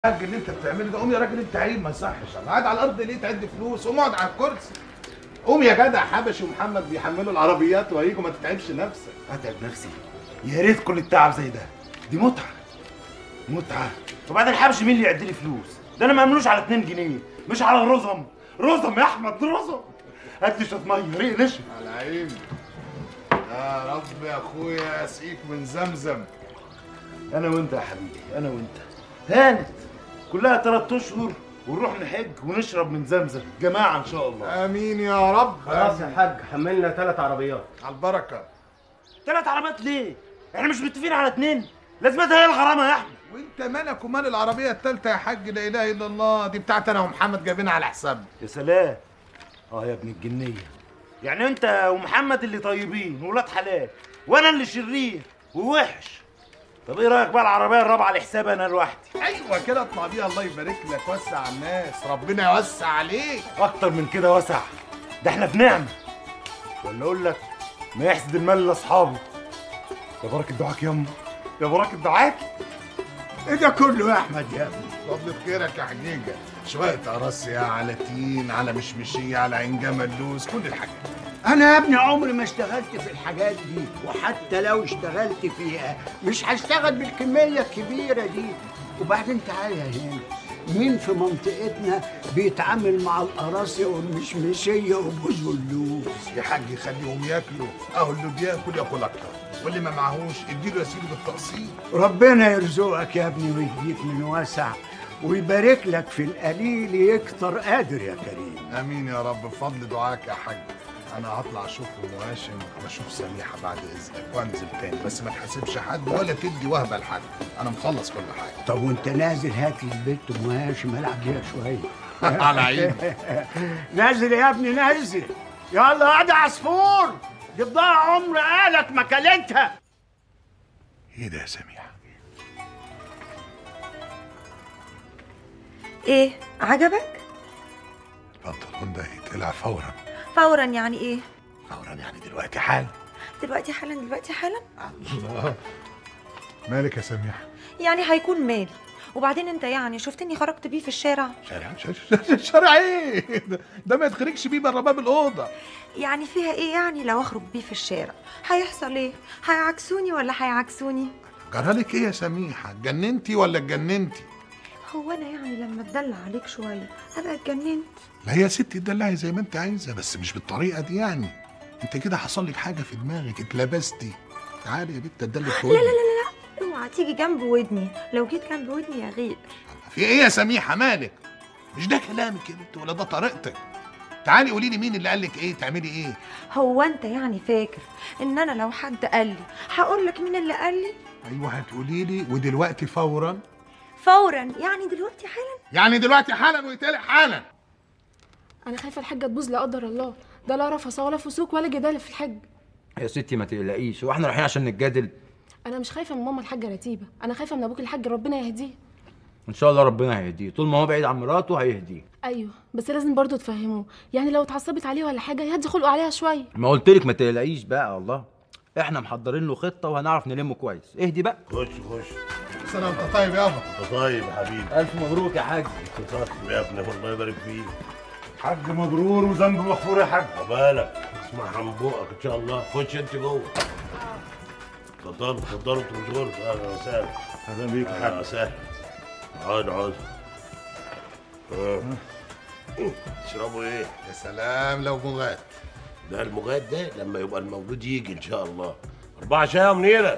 الحاج اللي انت بتعمله ده، قوم يا راجل، انت عيب، ما يصحش. انا قاعد على الارض ليه تعد فلوس؟ قوم اقعد على الكرسي. قوم يا جدع، حبشي ومحمد بيحملوا العربيات وهيجوا، ما تتعبش نفسك. اتعب نفسي؟ يا ريت كل التعب زي ده، دي متعه متعه. وبعدين حبشي مين اللي يعد لي فلوس؟ ده انا ما املوش على 2 جنيه، مش على الرزم. رزم يا احمد، رزم. هات لي شويه ميه، ريق نشف. على عيني يا رب يا اخويا، اسقيك من زمزم. انا وانت يا حبيبي، انا وانت. هانت كلها 3 اشهر ونروح نحج ونشرب من زمزم جماعه ان شاء الله. امين يا رب. خلاص يا حاج، حملنا 3 عربيات. على البركه. 3 عربيات ليه؟ احنا مش متفقين على 2؟ لازمتها هي الغرامه يا احمد. وانت مالك ومال العربيه الثالثه يا حاج؟ لا اله الا الله، دي بتاعت انا ومحمد، جايبينها على حسابنا. يا سلام. يا ابن الجنيه، يعني انت ومحمد اللي طيبين ولاد حلال وانا اللي شرير ووحش. طب ايه رايك بقى العربيه الرابعه لحساب انا لوحدي؟ ايوه كده، اطلع بيها، الله يبارك لك، وسع على الناس، ربنا يوسع عليك. اكتر من كده وسع، ده احنا في نعمه. ولا اقول لك ما يحسد المال لاصحابه. يا بركه دعاك يما، يا بركه دعاك. ايه ده كله يا احمد يا ابني؟ فضل خيرك يا حجيجه، شويه قراصيه على تين على مشمشيه على عين جمل لوز، كل الحاجات. انا يا ابني عمري ما اشتغلت في الحاجات دي، وحتى لو اشتغلت فيها مش هشتغل بالكميه الكبيره دي. وبعدين تعالى هنا، مين في منطقتنا بيتعامل مع القراصيه والمشمشيه وبوز واللوز؟ يا حاج خليهم ياكلوا، اهو اللي بياكل ياكل اكتر، واللي ما معهوش اديله يا سيدي بالتقسيط. ربنا يرزقك يا ابني ويهديك من واسع، ويبارك لك في القليل يكتر قادر يا كريم. امين يا رب، بفضل دعاك يا حاج. انا هطلع اشوف ام هاشم واشوف سميحه بعد اذنك وانزل تاني، بس ما تحاسبش حد ولا تدي وهبه لحد، انا مخلص كل حاجه. طب وانت نازل هات لي البت ام هاشم العب بيها شويه. على عيني. نازل يا ابني نازل. يلا يا عصفور، دي بضاعة عمر قالك ما كلتها. ايه ده يا سميحه؟ ايه عجبك؟ البنطلون ده يتقلع فورا. فورا يعني ايه؟ فورا يعني دلوقتي حالا. دلوقتي حالا؟ دلوقتي حالا؟ الله. مالك يا سميحه؟ يعني هيكون مالي؟ وبعدين انت يعني شفتني خرجت بيه في الشارع؟ شارع ايه؟ ده ما يتخرجش بيه بره باب الاوضه. يعني فيها ايه يعني لو اخرج بيه في الشارع؟ هيحصل ايه؟ هيعكسوني ولا هيعكسوني؟ جرالك ايه يا سميحه؟ اتجننتي ولا اتجننتي؟ هو انا يعني لما اتدلع عليك شويه ابقى اتجننت؟ لا يا ستي، اتدلعي زي ما انت عايزه، بس مش بالطريقه دي يعني. انت كده حصل لك حاجه في دماغك، اتلبستي. تعالي يا بنت اتدلك في لا لا ودني. لا لا، اوعى تيجي جنب ودني، لو جيت جنب ودني يا غير. في ايه يا سميحه؟ مالك؟ مش ده كلامك يا بنت ولا ده طريقتك؟ تعالي قولي لي مين اللي قال لك ايه تعملي ايه؟ هو انت يعني فاكر ان انا لو حد قال لي هقول لك مين اللي قال لي؟ ايوه هتقولي لي، ودلوقتي فورا. فورا يعني دلوقتي حالا؟ يعني دلوقتي حالا ويتقلق حالا. انا خايفه الحاجه تبوظ لا قدر الله، ده لا رفث ولا فسوق ولا جدال في الحج. يا ستي ما تقلقيش، هو احنا رايحين عشان نتجادل؟ انا مش خايفه من ماما الحاجه رتيبه، انا خايفه من ابوك الحاج، ربنا يهديه. ان شاء الله ربنا هيهديه، طول ما هو بعيد عن مراته هيهديه. ايوه بس لازم برضو تفهموه، يعني لو اتعصبت عليه ولا حاجه يهدي خلقه عليها شويه. ما قلت لك ما تقلقيش بقى، الله احنا محضرين له خطه وهنعرف نلمه كويس. اهدي بقى. خش. سنه وانت طيب يابا. انت طيب يا حبيبي. الف مبروك يا حاج. انت طيب يا ابني، الله يبارك فيك. حاج مبرور وذنب مغفور يا حاج. عقبالك، اسمع من بقك ان شاء الله. خش انت جوه. اتفضلوا انتوا مش غرفه. اهلا وسهلا. اهلا بيك يا اهلا حاج. وسهلا. اقعد. تشربوا ايه؟ يا سلام لو مغات. ده المغاد ده لما يبقى المولود يجي ان شاء الله. 4 شاي يا منيره.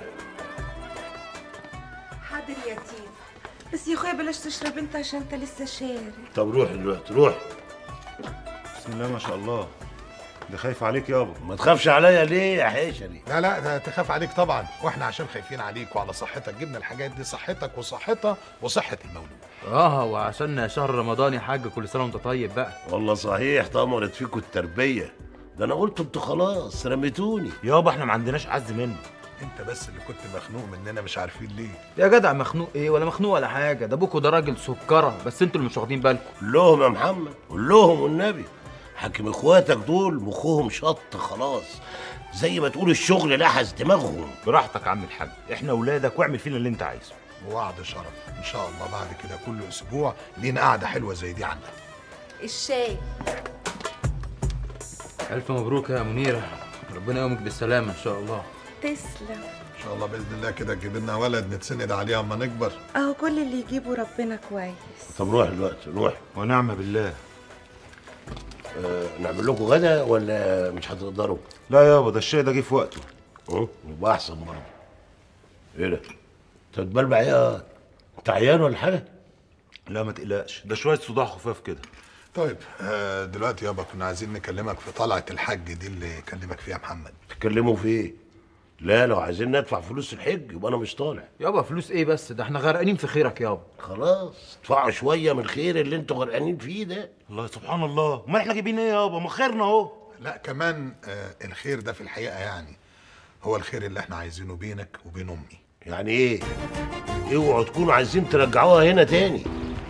حاضر يا تيف، بس يا اخويا بلاش تشرب انت عشان انت لسه شارب. طب روح دلوقتي روح. بسم الله ما شاء الله، ده خايف عليك يابا. ما تخافش عليا ليه يا حيشري؟ لا ده تخاف عليك طبعا، واحنا عشان خايفين عليك وعلى صحتك جبنا الحاجات دي، صحتك وصحتها وصحه المولود. وعشان شهر رمضان يا حاج، كل سنه وانت طيب بقى. والله صحيح طمرت فيكم التربيه، ده انا قلت انتوا خلاص رميتوني. يابا احنا ما عندناش عز منه. انت بس اللي كنت مخنوق مننا، مش عارفين ليه. يا جدع مخنوق ايه ولا مخنوق ولا حاجه، ده ابوكوا ده راجل سكره، بس انتوا اللي مش واخدين بالكم. قول لهم يا محمد، قول لهم والنبي، حاكم اخواتك دول مخهم شط خلاص، زي ما تقول الشغل لحس دماغهم. براحتك يا عم الحاج، احنا اولادك واعمل فينا اللي انت عايزه. ووعد شرف ان شاء الله. بعد كده كل اسبوع لينا قعده حلوه زي دي عندك. الشاي. الف مبروك يا منيره، ربنا يومك بالسلامه ان شاء الله. تسلم. ان شاء الله باذن الله كده تجيب لنا ولد نتسند عليه اما نكبر. اهو كل اللي يجيبه ربنا كويس. طب روح دلوقتي روح. ونعم بالله. نعمل لكم غدا ولا مش هتقدروا؟ لا يابا، ده الشاي ده جه في وقته. يبقى احسن برضه. ايه ده؟ انت بتبلبع ايه؟ انت عيان ولا حاجه؟ لا ما تقلقش، ده شويه صداع خفاف كده. طيب دلوقتي يابا كنا عايزين نكلمك في طلعه الحج دي اللي كلمك فيها محمد. تتكلموا في ايه؟ لا لو عايزين ندفع فلوس الحج يبقى انا مش طالع. يابا فلوس ايه بس؟ ده احنا غرقانين في خيرك يابا. خلاص ادفعوا شويه من الخير اللي انتوا غرقانين فيه ده. الله سبحان الله، امال احنا جايبين ايه يابا؟ ما خيرنا اهو. لا كمان الخير ده في الحقيقه يعني هو الخير اللي احنا عايزينه بينك وبين امي. يعني ايه؟ اوعوا تكونوا عايزين ترجعوها هنا تاني.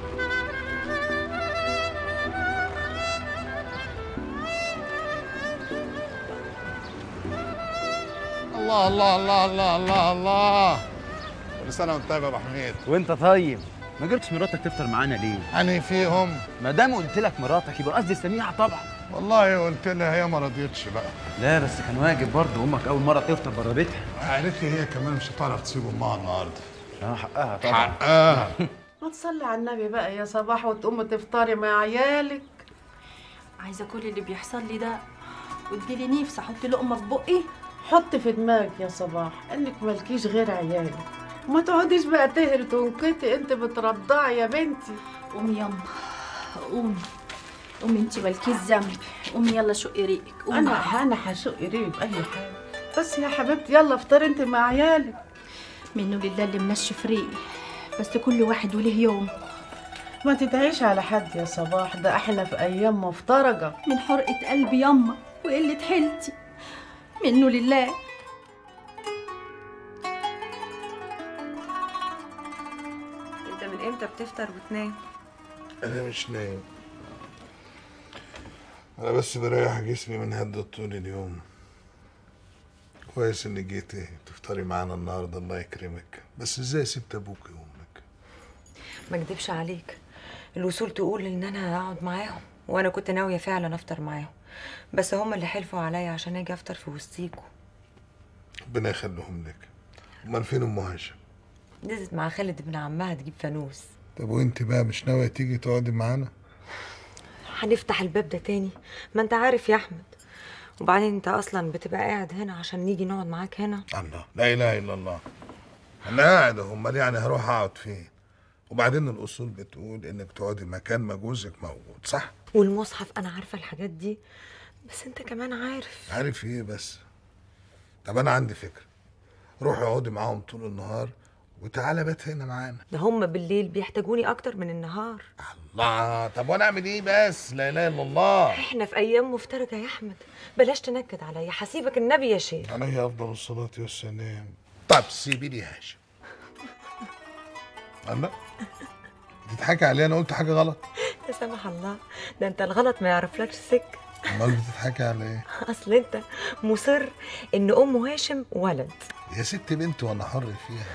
الله الله الله الله الله الله. كل سنه وانت طيب يا ابو حميد. وانت طيب. ما جبتش مراتك تفطر معانا ليه؟ يعني فيهم؟ ما دام قلت لك مراتك يبقى قصدي سميحه طبعا. والله قلت لها هي ما رضيتش بقى. لا بس كان واجب برضه، امك اول مره تفطر بره بيتها. قالت لي هي كمان مش هتعرف تسيب امها النهارده. حقها طبعا. حقها. ما تصلي على النبي بقى يا صباح وتقوم تفطري مع عيالك. عايزه كل اللي بيحصل لي ده وتجيلي نفسي احط لقمه في بقي. حط في دماغك يا صباح انك مالكيش غير عيالك، وما تقعديش بقى تهري تنكتي، انت بترضعي يا بنتي. قومي يما قومي قومي، انت مالكيش ذنب. قومي يلا شقي ريقك. انا هشق ريقي باي حاجه، بس يا حبيبتي يلا افطري انت مع عيالك. منه لله اللي منشف ريقي، بس كل واحد وله يوم. ما تدعيش على حد يا صباح، ده احنا في ايام مفترجه. من حرقه قلبي يما وقله حيلتي، منه لله. انت من امتى بتفطر وتنام؟ انا مش نايم، انا بس بريح جسمي من هدة طول اليوم. كويس انك جيتي تفطري معانا النهارده، الله يكرمك. بس ازاي سبت ابوك وامك؟ ما اكدبش عليك، الوصول تقول ان انا اقعد معاهم، وانا كنت ناويه فعلا افطر معاهم، بس هم اللي حلفوا عليا عشان اجي افطر في وسطيكوا. ربنا يخليهم لك. امال فين ام هاشم؟ نزلت مع خالد ابن عمها تجيب فانوس. طب وانت بقى مش ناويه تيجي تقعدي معانا؟ هنفتح الباب ده تاني؟ ما انت عارف يا احمد، وبعدين انت اصلا بتبقى قاعد هنا عشان نيجي نقعد معاك هنا. الله، لا اله الا الله. انا قاعد اهو، امال يعني هروح اقعد فين؟ وبعدين الاصول بتقول انك تقعدي مكان ما جوزك موجود، صح؟ والمصحف انا عارفه الحاجات دي، بس انت كمان عارف. عارف ايه بس؟ طب انا عندي فكره، روحي اقعدي معاهم طول النهار وتعالى بات هنا معانا. ده هم بالليل بيحتاجوني اكتر من النهار. الله، طب وانا اعمل ايه بس؟ لا اله الا الله. احنا في ايام مفترجه يا احمد، بلاش تنكد عليا، حسيبك النبي يا شيخ. عليه افضل الصلاه والسلام. طب سيبي لي هاشم. الله، بتضحكي عليا؟ انا قلت حاجه غلط؟ لا سمح الله، ده انت الغلط ما يعرفلكش سكه. امال بتضحكي على ايه؟ اصل انت مصر ان ام هاشم ولد. يا ست بنت وانا حر فيها.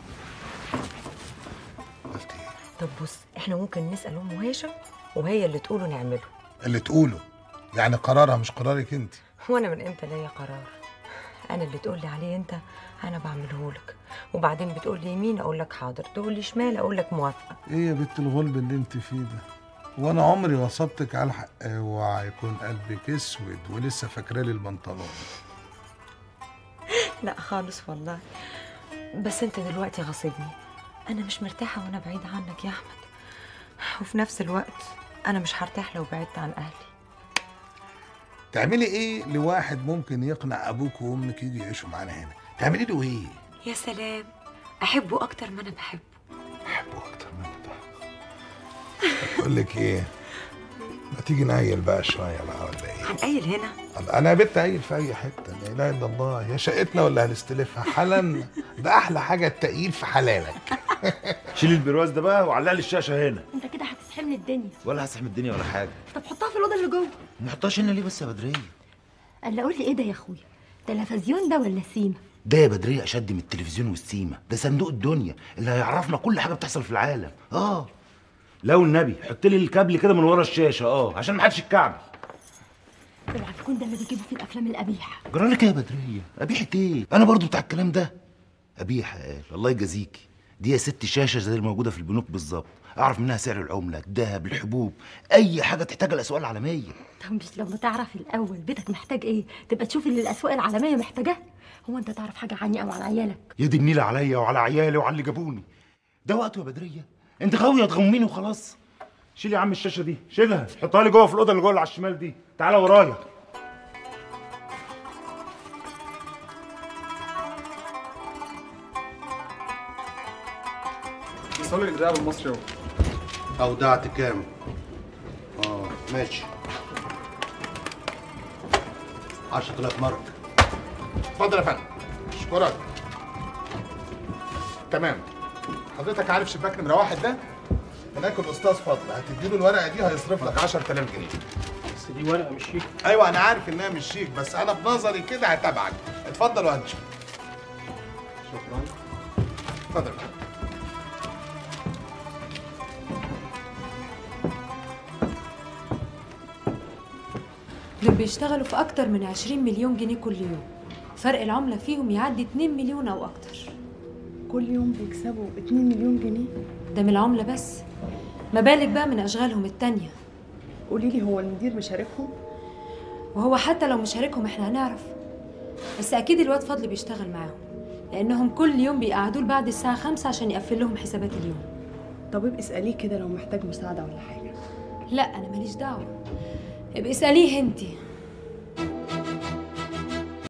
قلت ايه؟ طب بص، احنا ممكن نسال ام هاشم وهي اللي تقوله نعمله. اللي تقوله؟ يعني قرارها مش قرارك انت؟ وانا من امتى ليا قرار؟ انا اللي تقول لي عليه انت انا بعمله لك، وبعدين بتقول لي يمين اقول لك حاضر، تقول لي شمال اقول لك موافقه. ايه يا بنت الغلب اللي انت فيه ده؟ وانا عمري غصبتك على الحق؟ اوعى يكون قلبك اسود ولسه فاكرالي البنطلون. لا خالص والله، بس انت دلوقتي غاصبني. انا مش مرتاحه وانا بعيد عنك يا احمد، وفي نفس الوقت انا مش هرتاح لو بعدت عن اهلي. تعملي ايه لواحد ممكن يقنع ابوك وامك يجي يعيشوا معانا هنا؟ تعملي له ايه؟ يا سلام، احبه اكتر ما انا بحبه. احبه اكتر ما انا بحبه. اقول لك ايه، ما تيجي نعيل بقى شويه بقى ولا ايه؟ هنقيل هنا؟ انا يا بنت اقيل في اي حته، لا اله الا الله. هي شقتنا ولا هنستلفها حالا؟ ده احلى حاجه التقيل في حلالك. شيل البرواز ده بقى وعلق لي الشاشه هنا. انت كده هتسحبني الدنيا. ولا هسحب الدنيا ولا حاجه. طب حطها في الاوضه اللي جوه. ما نحطهاش هنا ليه بس يا بدريه؟ قال قول لي ايه ده يا اخويا؟ تلفزيون ده ولا سيما؟ ده يا بدريه اشد من التلفزيون والسيما، ده صندوق الدنيا اللي هيعرفنا كل حاجه بتحصل في العالم. لو النبي حط لي الكابل كده من ورا الشاشه عشان ما حدش يتكعبل. اوعى تكون ده اللي بيجيبوا في الافلام القبيحه. جرالك ايه يا بدريه؟ قبيحه ايه؟ انا برضو بتاع الكلام ده. قبيحه قال الله يجازيكي. دي يا ست شاشه زي الموجوده في البنوك بالظبط، اعرف منها سعر العمله، الذهب، الحبوب، اي حاجه تحتاجها الاسواق العالميه. طب مش لما تعرف الاول بيتك محتاج ايه تبقى تشوف اللي الاسواق العالميه محتاجاه؟ هو انت تعرف حاجه عني او عن عيالك؟ يا دي النيله عليا وعلى عيالي وعلى اللي جابوني. ده وقته يا بدريه، انت غاويه تغميني وخلاص. شيل يا عم الشاشه دي، شيلها حطها لي جوه في الاوضه اللي جوه اللي على الشمال دي. تعالى ورايا. صلي الإيداع بالمصري اهو. أودعت كام؟ ماشي. 10,000 مرة. اتفضل يا فندم. اشكرك. تمام. حضرتك عارف شباك نمرة 1 ده؟ هناك الأستاذ فضل، هتديله الورقة دي هيصرف لك 10,000 جنيه. بس دي ورقة مش شيك. أيوه أنا عارف إنها مش شيك، بس أنا بنظري كده هتابعك. اتفضل وهنشوف. شكرا. اتفضل يا فندم. دول بيشتغلوا في أكتر من 20 مليون جنيه كل يوم، فرق العملة فيهم يعدي 2 مليون أو أكتر. كل يوم بيكسبوا 2 مليون جنيه؟ ده من العملة بس، ما بالك بقى من أشغالهم التانية. قولي لي هو المدير مشاركهم؟ وهو حتى لو مشاركهم احنا هنعرف، بس أكيد الواد فضل بيشتغل معاهم، لأنهم كل يوم بيقعدوا بعد الساعة 5 عشان يقفل لهم حسابات اليوم. طب ابقي اسأليه كده لو محتاج مساعدة ولا حاجة. لا أنا ماليش دعوة، ابقي اسأليه انتي.